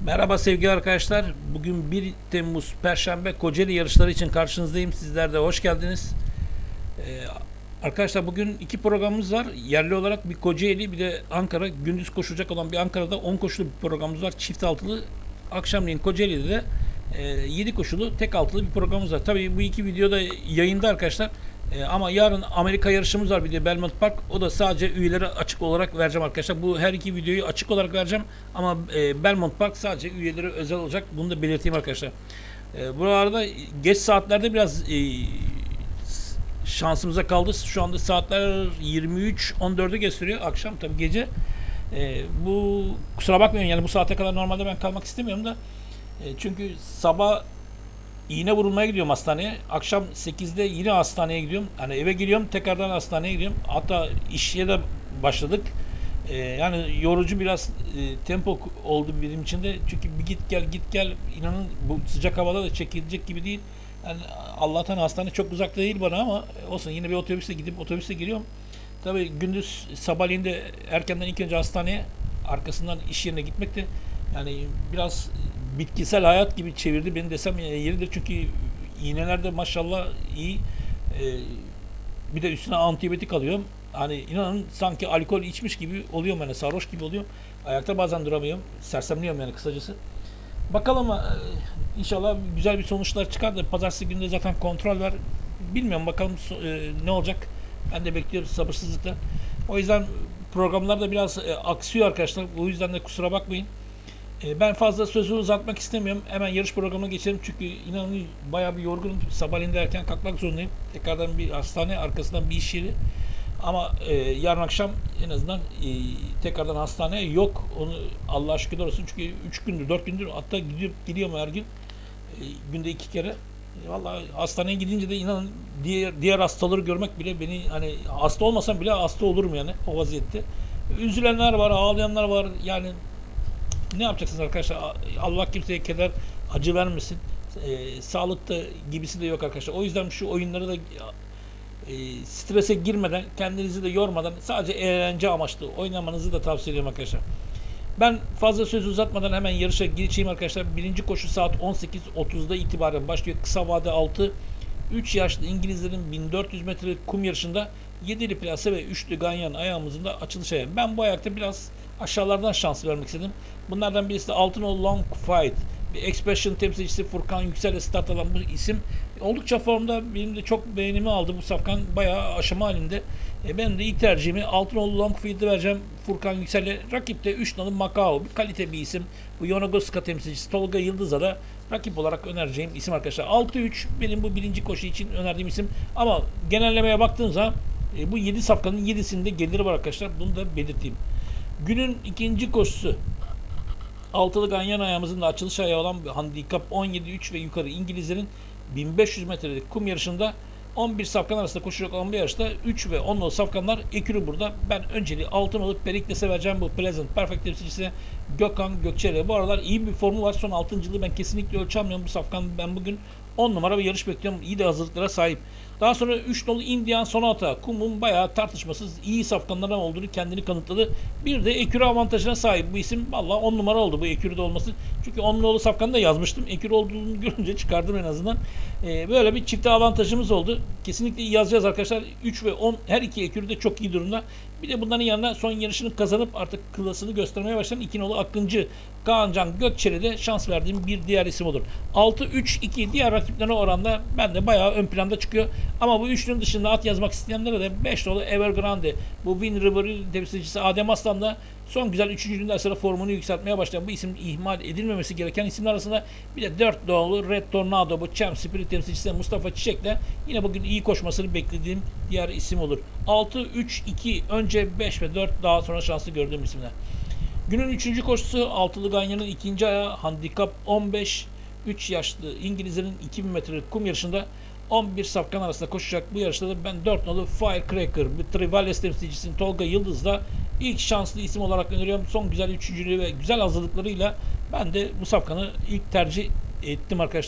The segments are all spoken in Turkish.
Merhaba sevgili arkadaşlar. Bugün 1 Temmuz Perşembe Kocaeli yarışları için karşınızdayım. Sizler de hoş geldiniz. Ee, Arkadaşlar bugün iki programımız var. Yerli olarak bir Kocaeli bir de Ankara. Gündüz koşulacak olan bir Ankara'da 10 koşulu bir programımız var. Çift altılı. Akşamleyin Kocaeli'de de 7 koşulu tek altılı bir programımız var. Tabii bu iki video da yayında arkadaşlar. Ama yarın Amerika yarışımız var bir de Belmont Park. O da sadece üyelere açık olarak vereceğim arkadaşlar. Bu her iki videoyu açık olarak vereceğim. Ama Belmont Park sadece üyelere özel olacak. Bunu da belirteyim arkadaşlar. Bu arada geç saatlerde biraz şansımıza kaldı. Şu anda saatler 23.14'ü gösteriyor. Akşam tabii gece. Bu kusura bakmayın yani bu saate kadar normalde ben kalmak istemiyorum da. Çünkü sabah iğne vurulmaya gidiyorum hastaneye. Akşam 8'de yine hastaneye gidiyorum. Hani eve geliyorum tekrardan hastaneye gidiyorum. Hatta işe de başladık. Yani yorucu biraz tempo oldu benim için de. Çünkü bir git gel git gel inanın bu sıcak havada da çekilecek gibi değil. Yani Allah'tan hastane çok uzakta değil bana ama olsun yine bir otobüsle gidip otobüsle geliyorum. Tabii gündüz sabahleyin de erkenden ilk önce hastaneye arkasından iş yerine gitmek de yani biraz bitkisel hayat gibi çevirdi beni desem yeridir. Çünkü iğnelerde maşallah iyi. Bir de üstüne antibiyotik alıyorum. Hani inanın sanki alkol içmiş gibi oluyorum yani sarhoş gibi oluyorum. Ayakta bazen duramıyorum. Sersemliyorum yani kısacası. Bakalım inşallah güzel bir sonuçlar çıkar da pazartesi günde zaten kontrol var. Bilmiyorum bakalım ne olacak. Ben de bekliyorum sabırsızlıkla. O yüzden programlar da biraz aksıyor arkadaşlar. O yüzden de kusura bakmayın. Ben fazla sözü uzatmak istemiyorum. Hemen yarış programına geçelim. Çünkü inanın bayağı bir yorgunum. Sabahleyin de erken kalkmak zorundayım. Tekrardan bir hastane, arkasından bir iş yeri. Ama yarın akşam en azından tekrardan hastaneye yok. Onu Allah'a şükürler olsun. Çünkü 3 gündür, 4 gündür hatta gidiyorum her gün. Günde 2 kere. Vallahi hastaneye gidince de inanın diğer hastaları görmek bile beni hani hasta olmasam bile hasta olurum yani o vaziyette. Üzülenler var, ağlayanlar var. Yani ne yapacaksınız arkadaşlar? Allah kimseye keder, acı vermesin. Sağlıkta gibisi de yok arkadaşlar. O yüzden şu oyunları da strese girmeden, kendinizi de yormadan sadece eğlence amaçlı oynamanızı da tavsiye ediyorum arkadaşlar. Ben fazla söz uzatmadan hemen yarışa geçeyim arkadaşlar. Birinci koşu saat 18.30'da itibaren başlıyor. Kısa vade 6. 3 yaşlı İngilizlerin 1400 metre kum yarışında 7'li plase ve 3'lü ganyan ayağımızın da açılış ayağı. Ben bu ayakta biraz aşağılardan şans vermek istedim. Bunlardan birisi de Altınoğlu Long Fight. Bir Expression temsilcisi Furkan Yüksel'le start alan bu isim. Oldukça formda benim de çok beğenimi aldı bu safkan. Bayağı aşama halinde. Benim de ilk tercihimi Altınoğlu Long Fight'ı vereceğim Furkan Yüksel'e. Rakipte 3 nalı Macao. Bir kalite bir isim. Bu Yonagoska temsilcisi Tolga Yıldız'a da rakip olarak önereceğim isim arkadaşlar. 6-3 benim bu birinci koşu için önerdiğim isim. Ama genellemeye baktığınız zaman bu 7 safkanın 7'sinde geliri var arkadaşlar. Bunu da belirteyim. Günün ikinci koşusu. Altılı ganyan ayağımızın da açılış ayağı olan handikap 17-3 ve yukarı İngilizlerin 1500 metrelik kum yarışında 11 safkan arasında koşacak olan bir yarışta 3 ve 10 nolu safkanlar ekürü burada. Ben önceliği altın olup Perikles'e vereceğim bu Pleasant Perfect temsilcisi Gökhan Gökçe'yle. Bu aralar iyi bir formu var. Son 6.'lığı ben kesinlikle ölçemiyorum bu safkan. Ben bugün 10 numara bir yarış bekliyorum. İyi de hazırlıklara sahip. Daha sonra 3 nolu Indian Sonata. Kum'un bayağı tartışmasız iyi safkanlardan olduğunu kendini kanıtladı. Bir de ekürü avantajına sahip bu isim. Valla 10 numara oldu bu ekürüde olması. Çünkü 10 nolu safkanı da yazmıştım. Ekürü olduğunu görünce çıkardım en azından. Böyle bir çifte avantajımız oldu. Kesinlikle yazacağız arkadaşlar. 3 ve 10 her iki ekürü de çok iyi durumda. Bir de bunların yanına son yarışını kazanıp artık klasını göstermeye başlayan 2 nolu Akıncı Kaancan Gökçe'ye de şans verdiğim bir diğer isim olur. 6-3-2 diğer rakiplerine oranla ben de bayağı ön planda çıkıyor. Ama bu üçlünün dışında at yazmak isteyenlere de 5 nolu Evergrande, bu Win River'ın temsilcisi Adem Aslan da son güzel 3. günden sonra formunu yükseltmeye başlayan bu isim ihmal edilmemesi gereken isimler arasında bir de 4 nolu Red Tornado, bu Champ Spirit temsilcisi Mustafa Çiçek'le yine bugün iyi koşmasını beklediğim diğer isim olur. 6-3-2 önce 5 ve 4 daha sonra şanslı gördüğüm isimler. Günün 3. koşusu Altılı Ganyan'ın ikinci ayağı handikap 15. 3 yaşlı İngilizlerin 2000 metrelik kum yarışında 11 safkan arasında koşacak bu yarışta da ben 4 nolu Firecracker, bir Trivales temsilcisinin Tolga Yıldız'la ilk şanslı isim olarak öneriyorum. Son güzel üçüncülüğü ve güzel hazırlıklarıyla ben de bu safkanı ilk tercih ettim arkadaşlar.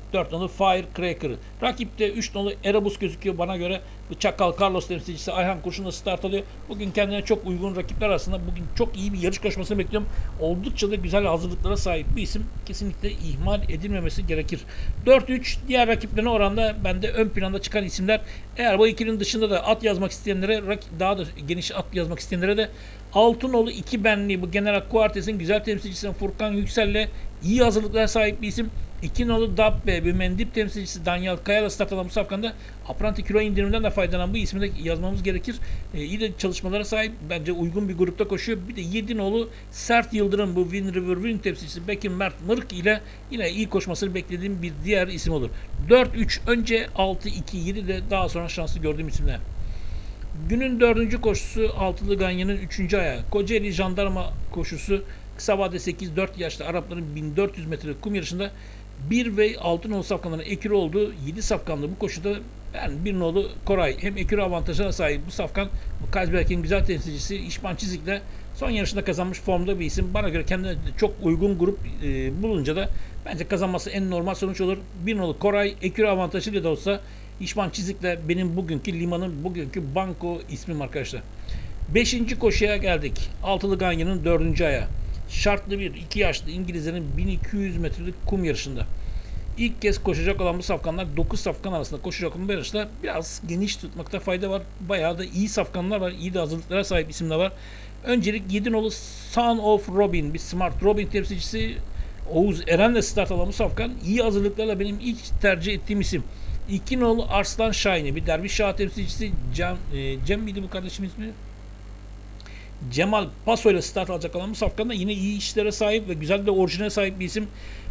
4 nolu Firecracker. Rakipte 3 nolu Erebus gözüküyor bana göre. Bu Çakal Carlos temsilcisi Ayhan Kurşun'la start alıyor. Bugün kendine çok uygun rakipler arasında bugün çok iyi bir yarış koşmasını bekliyorum. Oldukça da güzel hazırlıklara sahip bir isim. Kesinlikle ihmal edilmemesi gerekir. 4-3 diğer rakiplerine oranda bende ön planda çıkan isimler. Eğer bu ikilinin dışında da at yazmak isteyenlere, daha da geniş at yazmak isteyenlere de Altınolu 2 benli bu General Kuartes'in güzel temsilcisi Furkan Yüksel'le iyi hazırlıklara sahip bir isim. 2 nolu Dabbe bir Mendip temsilcisi Daniel Kaya'la start alan bu safkanda apranti kilo indiriminden de faydalan bu ismi de yazmamız gerekir. İyi de çalışmalara sahip. Bence uygun bir grupta koşuyor. Bir de 7 nolu Sert Yıldırım bu Win River Win temsilcisi Bekim Mert Mırk ile yine iyi koşmasını beklediğim bir diğer isim olur. 4-3 önce 6-2-7 de daha sonra şanslı gördüğüm isimler. Günün 4. koşusu Altılı Ganyan'ın 3. ayağı. Kocaeli Jandarma koşusu. Kısa vade 8-4 yaşlı Arapların 1400 metre kum yarışında 1 ve 6 nolu safkanların ekürü olduğu 7 safkanlı bu koşuda ben 1 nolu Koray hem ekürü avantajına sahip bu safkan bu Kazberk'in güzel temsilcisi İşban Çizik'le son yarışında kazanmış formda bir isim. Bana göre kendine çok uygun grup bulunca da bence kazanması en normal sonuç olur. 1 nolu Koray ekürü avantajıyla da olsa İşban Çizik'le benim bugünkü limanın bugünkü banko ismim arkadaşlar. 5. koşuya geldik. Altılı Ganyan'ın 4. ayağı. Şartlı bir 2 yaşlı İngilizlerin 1200 metrelik kum yarışında. İlk kez koşacak olan bu safkanlar 9 safkan arasında koşacak olan bu yarışta biraz geniş tutmakta fayda var. Bayağı da iyi safkanlar var. İyi de hazırlıklara sahip isimler var. Öncelik 7 nolu Son of Robin bir Smart Robin temsilcisi Oğuz Eren'le start alan bu safkan iyi hazırlıklarla benim ilk tercih ettiğim isim. 2 nolu Arslan Şahin'i bir Derviş Şah temsilcisi Cem miydi bu kardeşim ismi? Cemal Paso ile start alacak olan bu safkanda yine iyi işlere sahip ve güzel de orijinale sahip bir isim.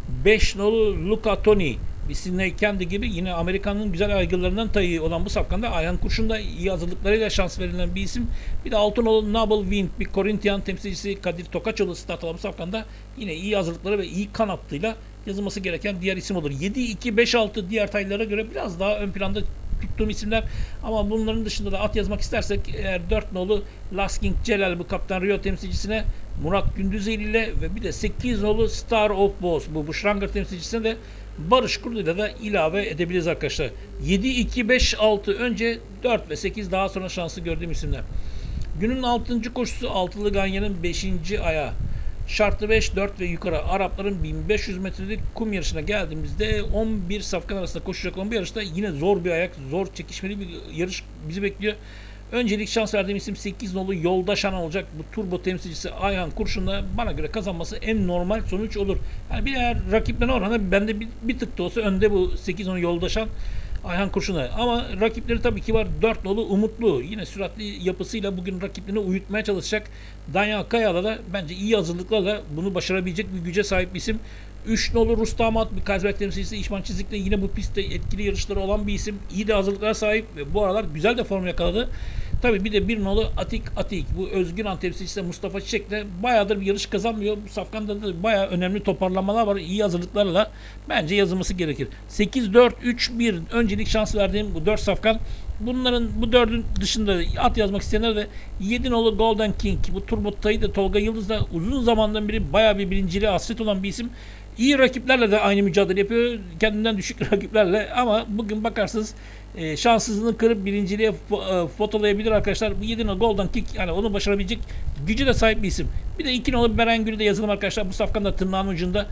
5 nolu Luca Toni bir Sidney Kendi gibi yine Amerikan'ın güzel aygırlarından tayı olan bu safkanda Ayhan Kurşun'da iyi hazırlıklarıyla şans verilen bir isim. Bir de 6 nolu Noble Wind bir Korintiyan temsilcisi Kadir Tokaçoğlu start alan bu safkanda yine iyi hazırlıkları ve iyi kan hattıyla yazılması gereken diğer isim olur. 7, 2, 5, 6 diğer taylara göre biraz daha ön planda tuttuğum isimler ama bunların dışında da at yazmak istersek eğer 4 nolu Lasking Celal bu Kaptan Rio temsilcisine Murat Gündüzeli ile ve bir de 8 nolu Star of Boss bu Schranger temsilcisine de Barış Kurdu'yla da ilave edebiliriz arkadaşlar. 7, 2, 5, 6 önce 4 ve 8 daha sonra şanslı gördüğüm isimler. Günün 6. koşusu Altılı Ganyan'ın 5. ayağı. Şartlı 5, 4 ve yukarı Arapların 1500 metrelik kum yarışına geldiğimizde 11 safkan arasında koşacak olan bu yarışta yine zor bir ayak, zor çekişmeli bir yarış bizi bekliyor. Öncelik şans verdiğim isim 8 nolu Yoldaşan olacak. Bu turbo temsilcisi Ayhan Kurşun'la bana göre kazanması en normal sonuç olur. Yani bir eğer rakiplerine oranla bende bir tık da olsa önde bu 8 nolu Yoldaşan Ayhan Kurşun'a. Ama rakipleri tabii ki var. 4 nolu Umutlu. Yine süratli yapısıyla bugün rakiplerini uyutmaya çalışacak. Danyal Kaya'la da bence iyi hazırlıklarla bunu başarabilecek bir güce sahip bir isim. 3 nolu Rustamat bir Kazberk temsilcisi İşman Çizik'le yine bu pistte etkili yarışları olan bir isim. İyi de hazırlıklara sahip ve bu aralar güzel de form yakaladı. Tabii bir de 1 nolu Atik. Bu Özgün Han temsilcisi Mustafa Çiçek'le bayağıdır bir yarış kazanmıyor. Bu safkanda da bayağı önemli toparlamalar var. İyi hazırlıklarla bence yazılması gerekir. 8-4-3-1 öncelik şans verdiğim bu 4 safkan. Bunların bu 4'ün dışında at yazmak isteyenler de 7 nolu Golden King bu turbo tayı da Tolga Yıldız'da uzun zamandan beri bayağı bir birinciliğe hasret olan bir isim. İyi rakiplerle de aynı mücadele yapıyor. Kendinden düşük rakiplerle ama bugün bakarsınız şanssızlığını kırıp birinciliğe fotolayabilir arkadaşlar. Bu 7 nolu Golden Kick yani onu başarabilecek gücü de sahip bir isim. Bir de 2 nolu Berengül'ü de yazalım arkadaşlar. Bu safkan da tırnağın ucunda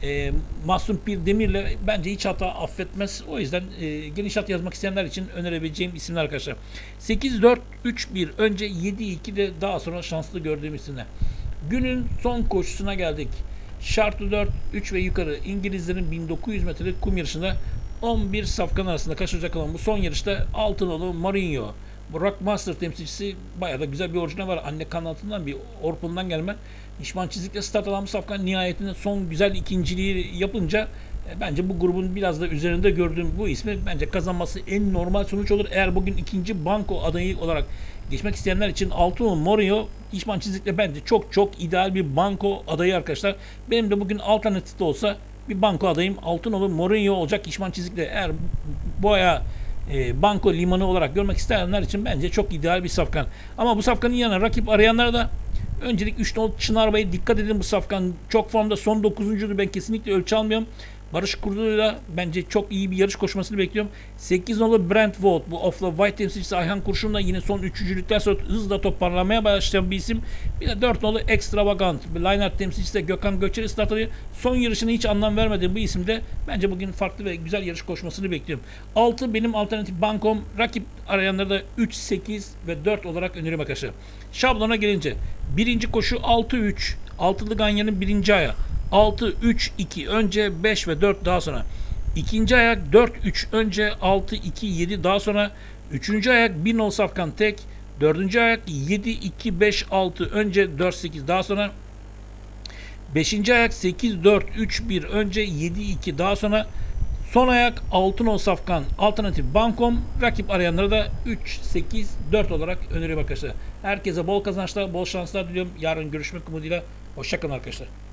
Mahsun Pir Demir'le bence hiç hata affetmez. O yüzden geniş at yazmak isteyenler için önerebileceğim isimler arkadaşlar. 8-4-3-1 önce 7-2 de daha sonra şanslı gördüğüm isimler. Günün son koşusuna geldik. Şartlı 4, 3 ve yukarı İngilizlerin 1900 metrelik kum yarışında 11 safkan arasında kaçıracak olan bu son yarışta Altınolu Mourinho. Bu Rockmaster temsilcisi bayağı da güzel bir orijinal var. Anne kanatından bir Orpun'dan gelme. İşman Çizik'le start alan bu safkan nihayetinde son güzel ikinciliği yapınca bence bu grubun biraz da üzerinde gördüğüm bu ismi bence kazanması en normal sonuç olur. Eğer bugün ikinci banko adayı olarak geçmek isteyenler için Altınolu Mourinho İşman Çizik'le bence çok ideal bir banko adayı arkadaşlar. Benim de bugün alternatif de olsa bir banko adayım Altınolu Mourinho olacak İşman Çizik'le. Eğer bu ayağı banko limanı olarak görmek isteyenler için bence çok ideal bir safkan. Ama bu safkanın yanına rakip arayanlara da öncelik 3 nolu Çınar Bey dikkat edin, bu safkan çok formda son 9'uncudur, ben kesinlikle ölçü almıyorum. Barış Kurdu'yla bence çok iyi bir yarış koşmasını bekliyorum. 8 nolu Brent Vogt, bu Of the White temsilcisi Ayhan Kurşun'la yine son üçüncülükten sonra hızla toparlamaya başlayan bir isim. Bir de 4 nolu Extravagant, Lineart temsilcisi de Gökhan Göçer'i start alıyor. Son yarışına hiç anlam vermediğim bu isimde bence bugün farklı ve güzel yarış koşmasını bekliyorum. 6 benim alternatif bankom, rakip arayanları da 3, 8 ve 4 olarak öneriyorum arkadaşlar. Şablona gelince birinci koşu 6-3, altılı ganyanın birinci ayağı. 6-3-2 önce, 5 ve 4 daha sonra. İkinci ayak 4-3 önce, 6-2-7 daha sonra. Üçüncü ayak 1 nol safkan tek. Dördüncü ayak 7-2-5-6 önce, 4-8 daha sonra. Beşinci ayak 8-4-3-1 önce, 7-2 daha sonra. Son ayak 6 nol safkan alternatif bankom. Rakip arayanlara da 3-8-4 olarak öneriyorum arkadaşlar. Herkese bol kazançlar, bol şanslar diliyorum. Yarın görüşmek umuduyla. Hoşçakalın arkadaşlar.